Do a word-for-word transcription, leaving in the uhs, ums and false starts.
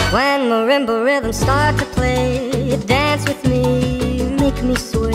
When marimba rhythms start to play, dance with me, make me sway.